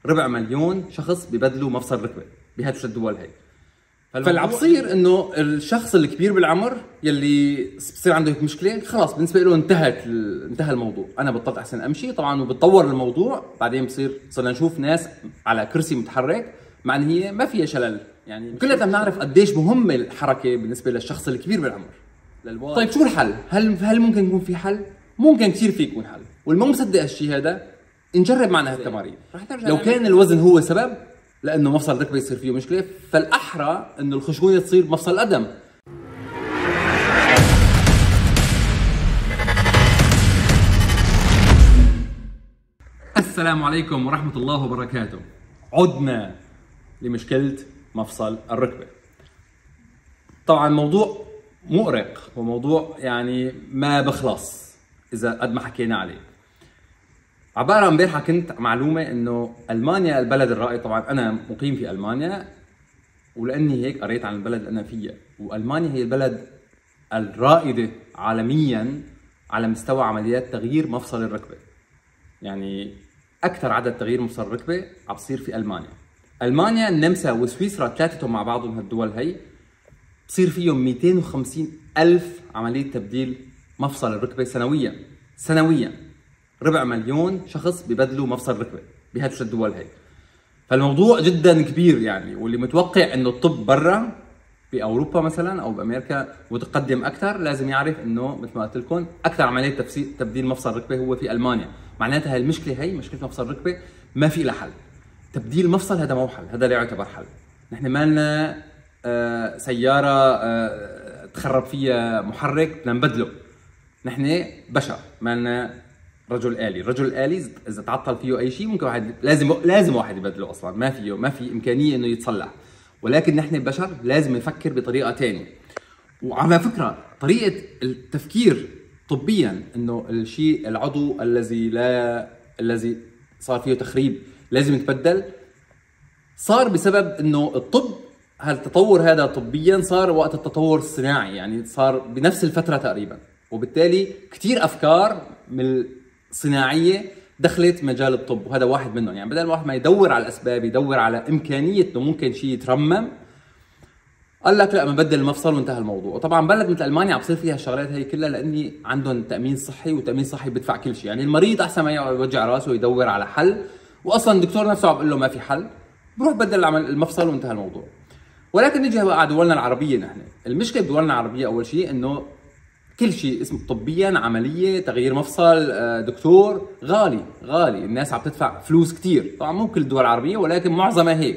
ربع مليون شخص ببدلوا مفصل ركبه بهالثلاث الدول هي. فاللي عم بصير انه الشخص الكبير بالعمر يلي بصير عنده هيك مشكله خلاص بالنسبه له انتهى الموضوع، انا بطلت احسن امشي طبعا، وبتطور الموضوع بعدين صرنا نشوف ناس على كرسي متحرك مع ان هي ما فيها شلل، يعني كلنا بنعرف قديش مهمه الحركه بالنسبه للشخص الكبير بالعمر. طيب شو الحل؟ هل ممكن يكون في حل؟ ممكن كثير في يكون حل، واللي ما مصدق هالشيء هذا نجرب معنا هالتمارين. لو كان الوزن هو سبب لانه مفصل الركبه يصير فيه مشكله، فالاحرى انه الخشونه تصير بمفصل القدم. السلام عليكم ورحمه الله وبركاته. عدنا لمشكله مفصل الركبه. طبعا موضوع مؤرق وموضوع يعني ما بخلص اذا قد ما حكينا عليه. عبارة امبارحة كنت معلومة انه المانيا البلد الرائد، طبعا انا مقيم في المانيا ولاني هيك قريت عن البلد اللي انا فيها، والمانيا هي البلد الرائدة عالميا على مستوى عمليات تغيير مفصل الركبة. يعني اكثر عدد تغيير مفصل الركبة عم بصير في المانيا، النمسا وسويسرا ثلاثتهم مع بعضهم هالدول هي بصير فيهم 250 ألف عملية تبديل مفصل الركبة سنويا. ربع مليون شخص ببدلوا مفصل ركبه بهالثلاث الدول هي. فالموضوع جدا كبير يعني، واللي متوقع انه الطب برا باوروبا مثلا او بامريكا متقدم اكثر لازم يعرف انه مثل ما قلت لكم اكثر عمليه تبديل مفصل ركبه هو في المانيا. معناتها هالمشكله هي مشكله مفصل ركبه ما في لها حل. تبديل مفصل هذا مو حل، هذا لا يعتبر حل. نحن ما لنا سياره تخرب فيها محرك بدنا نبدله. نحن بشر ما لنا رجل آلي. الرجل الآلي إذا تعطل فيه أي شيء ممكن واحد لازم واحد يبدله أصلاً، ما في إمكانية إنه يتصلح. ولكن نحن البشر لازم نفكر بطريقة ثانية. وعلى فكرة طريقة التفكير طبياً إنه العضو الذي صار فيه تخريب لازم يتبدل، صار بسبب إنه الطب هالتطور هذا طبياً صار وقت التطور الصناعي، يعني صار بنفس الفترة تقريباً، وبالتالي كثير أفكار من صناعيه دخلت مجال الطب، وهذا واحد منهم. يعني بدل الواحد ما يدور على الاسباب، يدور على امكانيه انه ممكن شيء يترمم، قال لك لا بنبدل المفصل وانتهى الموضوع. وطبعا بلد مثل المانيا عم بصير فيها الشغلات هي كلها لاني عندهم تامين صحي، وتامين صحي بدفع كل شيء. يعني المريض احسن ما يوجع راسه ويدور على حل، واصلا الدكتور نفسه عم بقول له ما في حل، بروح بدل المفصل وانتهى الموضوع. ولكن نجي بقى على دولنا العربيه، نحن المشكله بدولنا العربيه اول شيء انه كل شيء اسمه طبيا عمليه تغيير مفصل دكتور غالي، الناس عم تدفع فلوس كثير. طبعا مو كل الدول العربيه ولكن معظمها هيك.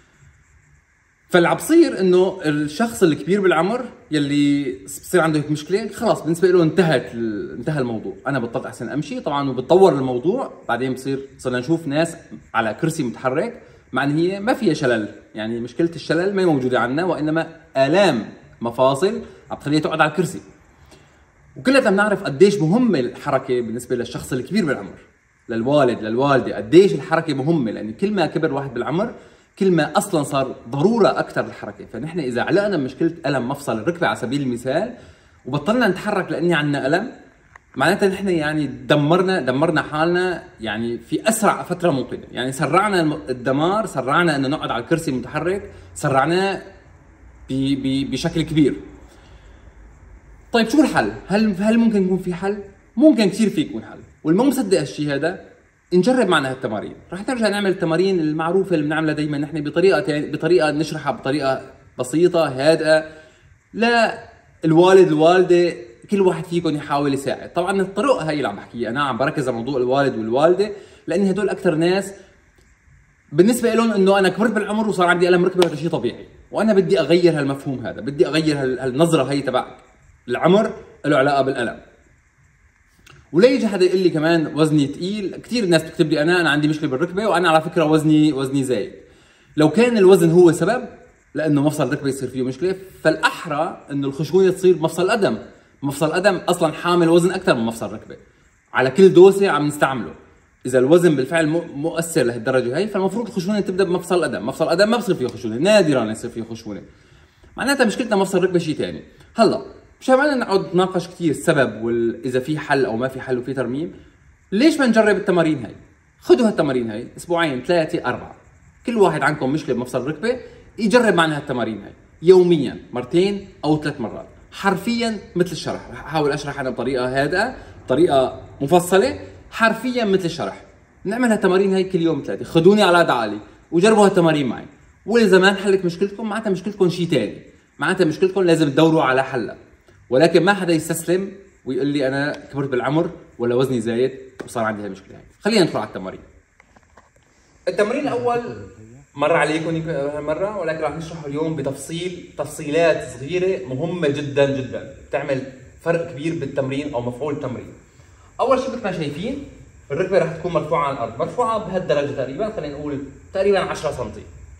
فاللي عم بصير انه الشخص الكبير بالعمر يلي بصير عنده هيك مشكله خلاص بالنسبه له انتهى الموضوع، انا بطلت احسن امشي طبعا، وبتطور الموضوع بعدين صرنا نشوف ناس على كرسي متحرك مع ان هي ما فيها شلل. يعني مشكله الشلل ما موجوده عندنا، وانما الام مفاصل عم تخليها تقعد على الكرسي. وكلنا بنعرف قديش مهمه الحركه بالنسبه للشخص الكبير بالعمر، للوالد للوالده، قديش الحركه مهمه، لان كل ما كبر واحد بالعمر كل ما اصلا صار ضروره اكثر الحركه. فنحن اذا علقنا بمشكله الم مفصل الركبه على سبيل المثال وبطلنا نتحرك لاني عندنا الم، معناتها نحن يعني دمرنا حالنا يعني في اسرع فتره ممكنه. يعني سرعنا الدمار، سرعنا انه نقعد على الكرسي المتحرك، سرعناه بشكل كبير. طيب شو الحل؟ هل ممكن يكون في حل؟ ممكن كثير في يكون حل، واللي ما مصدق هالشيء هذا نجرب معنا هالتمارين. رح نرجع نعمل التمارين المعروفه اللي بنعملها دائما نحن بطريقه نشرحها بطريقه بسيطه هادئه. لا الوالد الوالده كل واحد فيكم يحاول يساعد. طبعا الطرق هي اللي عم بحكيها انا، عم بركز على موضوع الوالد والوالده لان هدول اكثر ناس بالنسبه لهم انه انا كبرت بالعمر وصار عندي الم ركبه، هذا شيء طبيعي، وانا بدي اغير هالمفهوم هذا، بدي اغير هالنظره هي تبع العمر له علاقه بالالم. ولا يجي حدا يقول لي كمان وزني ثقيل. كثير ناس بتكتب لي انا عندي مشكله بالركبه وانا على فكره وزني زايد. لو كان الوزن هو سبب لانه مفصل الركبه يصير فيه مشكله، فالاحرى انه الخشونه تصير بمفصل القدم. مفصل القدم اصلا حامل وزن اكثر من مفصل الركبه، على كل دوسه عم نستعمله. اذا الوزن بالفعل مؤثر لهالدرجه هي، فالمفروض الخشونه تبدا بمفصل القدم. مفصل القدم ما بصير فيه خشونه، نادرا يصير فيه خشونه، معناتها مشكلتنا مفصل الركبه شيء ثاني. هلا مش عمالنا نقعد نتناقش كثير السبب واذا في حل او ما في حل وفي ترميم، ليش ما نجرب التمارين هاي؟ خذوا هالتمارين هاي اسبوعين 3 4، كل واحد عندكم مشكله بمفصل الركبه يجرب معنا هالتمارين هاي يوميا مرتين او 3 مرات، حرفيا مثل الشرح. رح احاول اشرح انا بطريقه هادئه، بطريقه مفصله، حرفيا مثل الشرح. نعمل هالتمارين هاي كل يوم 3، خذوني على يد عالي وجربوا هالتمارين معي، واذا ما انحلت مشكلتكم معناتها مشكلتكم شيء ثاني، معناتها مشكلتكم لازم تدوروا على حلها. ولكن ما حدا يستسلم ويقول لي انا كبرت بالعمر ولا وزني زايد وصار عندي هالمشكله هاي. خلينا ندخل على التمارين. التمرين الاول مر عليكم هالمره، ولكن راح نشرحه اليوم تفصيلات صغيره مهمه جدا جدا بتعمل فرق كبير بالتمرين او مفعول التمرين. اول شيء مثل ما شايفين الركبه راح تكون مرفوعه عن الارض، مرفوعه بهالدرجه تقريبا، خلينا نقول تقريبا 10 سم.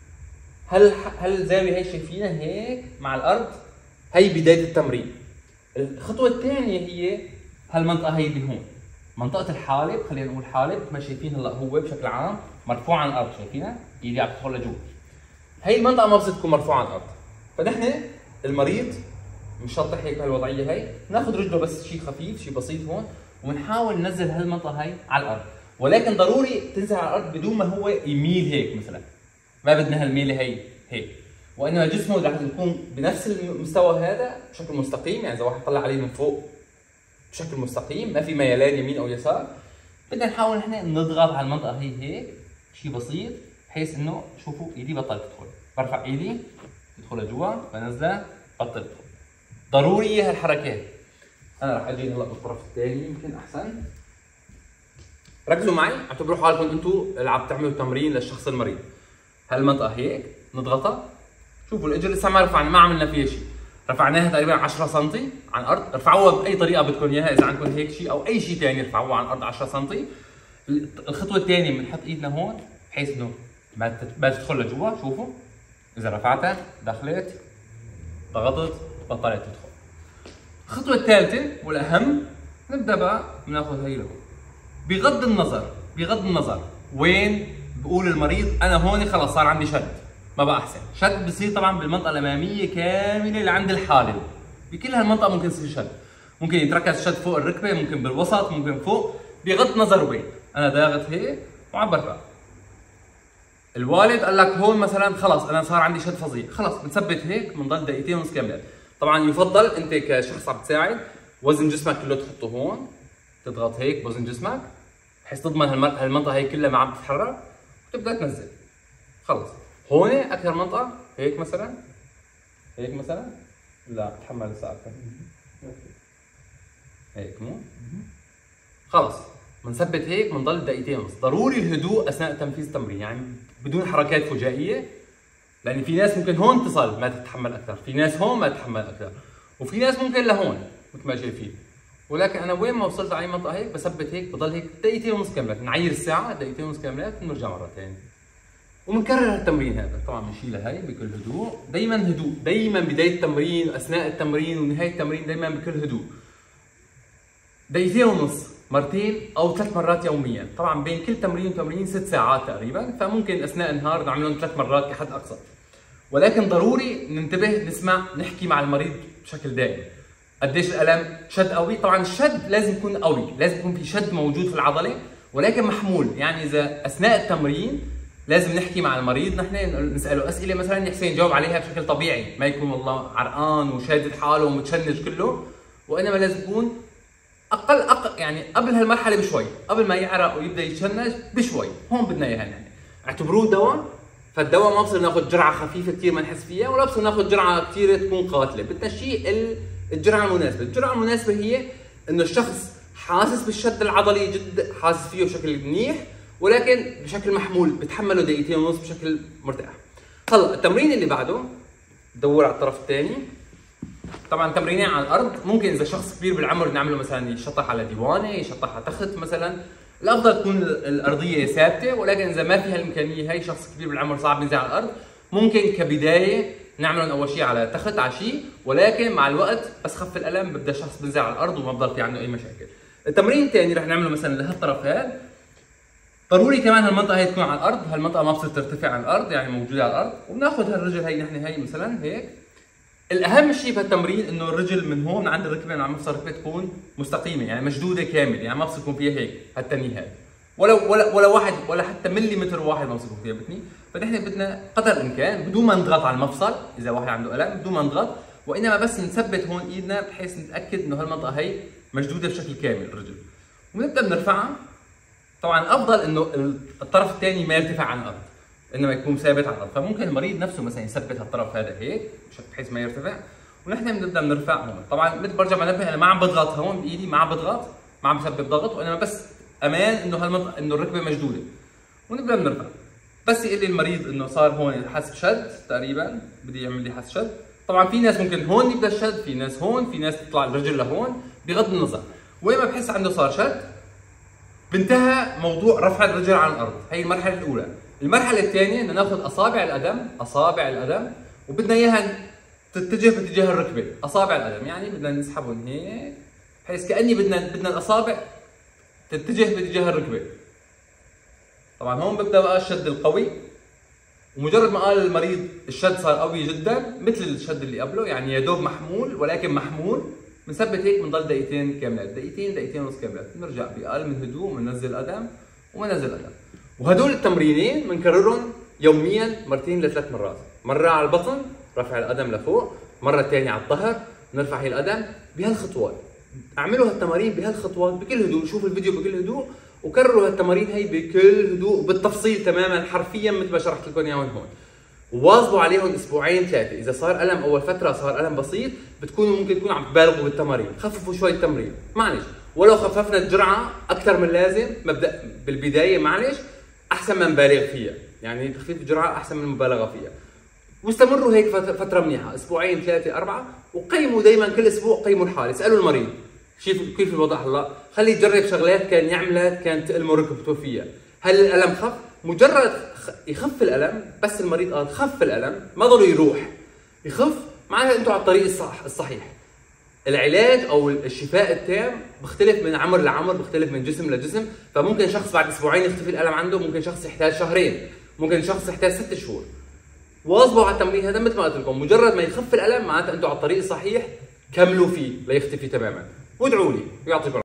هل الزاويه هي شايفينها هيك مع الارض؟ هي بدايه التمرين. الخطوه الثانيه هي هالمنطقه هي اللي هون، منطقه الحالب، خلينا نقول حالب ما شايفين هلا هو بشكل عام مرفوع عن الارض، شايفينها؟ ايدي عم تدخل لجوا. هي المنطقه ما بصير تكون مرفوعه عن الارض، فنحن المريض مشطح هيك بهالوضعيه هي، ناخذ رجله بس شيء خفيف شيء بسيط هون، ونحاول ننزل هالمنطقه هي على الارض، ولكن ضروري تنزل على الارض بدون ما هو يميل هيك مثلا، ما بدنا هالميله هي هيك، وانما جسمه رح يكون بنفس المستوى هذا بشكل مستقيم، يعني اذا واحد طلع عليه من فوق بشكل مستقيم ما في ميلان يمين او يسار. بدنا نحاول نحن نضغط على المنطقه هي هيك شيء بسيط، بحيث انه شوفوا ايدي بطلت تدخل، برفع ايدي تدخل لجوا، بنزلها بطلت تدخل. ضروريه هالحركات. انا رح اجي هلا بالطرف الثاني يمكن احسن. ركزوا معي، اعتبروا حالكم انتم اللي عم تعملوا تمرين للشخص المريض. هالمنطقه هيك نضغطها، شوفوا الاجر لسه ما رفعنا، ما عملنا فيها شيء، رفعناها تقريبا 10 سم عن الارض، ارفعوها باي طريقه بدكم اياها، اذا عندكم هيك شيء او اي شيء ثاني ارفعوها عن الارض 10 سم. الخطوه الثانيه بنحط ايدنا هون بحيث انه ما تدخل لجوا، شوفوا اذا رفعتها دخلت، ضغطت بطلت تدخل. الخطوه الثالثه والاهم نبدا بقى بناخذ هي لهون، بغض النظر وين بقول المريض انا هون خلص صار عندي شد، ما بقى احسن، شد بصير طبعا بالمنطقه الاماميه كامله لعند الحالب، بكل هالمنطقه ممكن يصير شد، ممكن يتركز شد فوق الركبه، ممكن بالوسط، ممكن فوق، بغض النظر وين. انا ضاغط هيك وعم برفع. الوالد قال لك هون مثلا خلص انا صار عندي شد فظيع، خلص بنثبت هيك بنضل دقيقتين ونص كاملات. طبعا يفضل انت كشخص عم تساعد وزن جسمك كله تحطه هون، تضغط هيك بوزن جسمك بحيث تضمن هالمنطقه هي كلها ما عم تتحرك، وتبدا تنزل. خلص هون اكثر منطقه هيك مثلا، هيك مثلا، لا تحمل لسه اكثر هيك، مو خلص بنثبت هيك بنضل دقيقتين ونص. ضروري الهدوء اثناء تنفيذ التمرين، يعني بدون حركات فجائيه، لان في ناس ممكن هون تصل ما تتحمل اكثر، في ناس هون ما تتحمل اكثر، وفي ناس ممكن لهون مثل ما شايفين. ولكن انا وين ما وصلت على اي منطقه هيك بثبت هيك، بضل هيك دقيقتين ونص كاملات، نعير الساعه دقيقتين ونص كاملات ونرجع مره ثانيه. وبنكرر التمرين هذا، طبعا بنشيلها هي بكل هدوء، دائما هدوء، دائما بدايه التمرين واثناء التمرين ونهايه التمرين دائما بكل هدوء. دقيقتين ونص مرتين او 3 مرات يوميا، طبعا بين كل تمرين وتمرين 6 ساعات تقريبا، فممكن اثناء النهار نعملهم 3 مرات كحد اقصى. ولكن ضروري ننتبه نسمع نحكي مع المريض بشكل دائم. قديش الالم؟ شد قوي؟ طبعا الشد لازم يكون قوي، لازم يكون في شد موجود في العضله ولكن محمول، يعني اذا اثناء التمرين لازم نحكي مع المريض، نحن نساله اسئله مثلا يحسن يجاوب عليها بشكل طبيعي، ما يكون والله عرقان وشادد حاله ومتشنج كله، وانما لازم يكون اقل يعني قبل هالمرحله بشوي، قبل ما يعرق ويبدا يتشنج بشوي، هون بدنا اياها نحن. اعتبروه دواء، فالدواء ما بصير ناخذ جرعه خفيفه كثير ما نحس فيها، ولا بصير ناخذ جرعه كثير تكون قاتله، بدنا شيء الجرعه المناسبه. الجرعه المناسبه هي انه الشخص حاسس بالشد العضلي جد، حاسس فيه بشكل منيح، ولكن بشكل محمول، بتحمله دقيقتين ونص بشكل مرتاح. هلا التمرين اللي بعده دور على الطرف الثاني. طبعا تمرينين على الارض، ممكن اذا شخص كبير بالعمر نعمله مثلا يشطح على ديوانه، يشطح على تخت مثلا، الافضل تكون الارضيه ثابته، ولكن اذا ما فيها الامكانيه هي شخص كبير بالعمر صعب ينزل على الارض، ممكن كبدايه نعملهم اول شيء على تخت على شيء، ولكن مع الوقت بس خف الالم ببدا الشخص بينزل على الارض وما بضل في عنده اي مشاكل. التمرين الثاني رح نعمله مثلا لهالطرف هذا، ضروري كمان هالمنطقه هي تكون على الارض، هالمنطقه ما بتصير ترتفع عن الارض، يعني موجوده على الارض، وبناخذ هالرجل هي نحن هي مثلا هيك. الاهم شيء بهالتمرين انه الرجل من هون عند الركبه، من عم مفصل الركبه تكون مستقيمه، يعني مشدوده كامل، يعني ما بصير يكون فيها هيك هالتنيه هاي، ولا واحد ولا حتى مليمتر واحد ما بصير ثيابتني. فنحن بدنا قدر الامكان بدون ما نضغط على المفصل اذا واحد عنده الم، بدون ما نضغط، وانما بس نثبت هون ايدنا بحيث نتاكد انه هالمنطقه هي مشدوده بشكل كامل الرجل. ونبدا بنرفعها. طبعا الافضل انه الطرف الثاني ما يرتفع عن الارض، انما يكون ثابت على الارض. فممكن المريض نفسه مثلا يثبت هالطرف هذا هيك بحيث ما يرتفع، ونحن بنبدا بنرفع هون. طبعا مثل برجع بنبه انا ما عم بضغط هون بايدي، ما عم بضغط، ما عم بسبب ضغط، وانما بس امان انه هالمنطقه انه الركبه مشدوده. ونبدا بنرفع. بس يقول لي المريض انه صار هون حس بشد تقريبا، بدي يعمل لي حس شد. طبعا في ناس ممكن هون يبدا الشد، في ناس هون، في ناس تطلع الرجل لهون، بغض النظر. وين ما بحس عنده صار شد بانتهى موضوع رفع الرجل عن الارض. هي المرحله الاولى. المرحله الثانيه بدنا ناخذ اصابع القدم وبدنا اياها تتجه باتجاه الركبه. اصابع القدم يعني بدنا نسحبهم هيك بحيث كاني بدنا الاصابع تتجه باتجاه الركبه. طبعا هون ببدا بقى الشد القوي، ومجرد ما قال المريض الشد صار قوي جدا مثل الشد اللي قبله، يعني يا دوب محمول ولكن محمول، بنثبت هيك بنضل دقيقتين كاملات، دقيقتين ونص كاملات، بنرجع بأقل من هدوء بننزل قدم وبننزل قدم. وهدول التمرينين بنكررهم يوميا مرتين لثلاث مرات، مرة على البطن رفع القدم لفوق، مرة ثانية على الظهر نرفع هي القدم بهالخطوات. اعملوا هالتمارين بهالخطوات بكل هدوء، شوفوا الفيديو بكل هدوء وكرروا هالتمارين هي بكل هدوء بالتفصيل تماما حرفيا مثل ما شرحت لكم اياهم هون. وواظبوا عليهم اسبوعين ثلاثه، اذا صار الم اول فتره صار الم بسيط بتكونوا ممكن تكونوا عم تبالغوا بالتمارين، خففوا شوي التمرين، معلش، ولو خففنا الجرعه اكثر من اللازم مبدا بالبدايه معلش احسن ما نبالغ فيها، يعني تخفيف الجرعه احسن من المبالغه فيها. واستمروا هيك فتره منيحه، اسبوعين ثلاثه اربعه، وقيموا دائما كل اسبوع قيموا الحاله، اسالوا المريض كيف الوضع هلا، خليه يجرب شغلات كان يعملها كانت تألمه ركبته فيها، هل الالم خف؟ مجرد يخف الالم، بس المريض قال خف الالم ما ضل يروح، يخف معناته انتم على الطريق الصحيح. العلاج او الشفاء التام بيختلف من عمر لعمر، بيختلف من جسم لجسم، فممكن شخص بعد اسبوعين يختفي الالم عنده، ممكن شخص يحتاج شهرين، ممكن شخص يحتاج 6 شهور. واظبوا على التمرين هذا مثل ما قلت لكم، مجرد ما يخف الالم معناته انتم على الطريق الصحيح، كملوا فيه ليختفي تماما. وادعوا لي ويعطيكم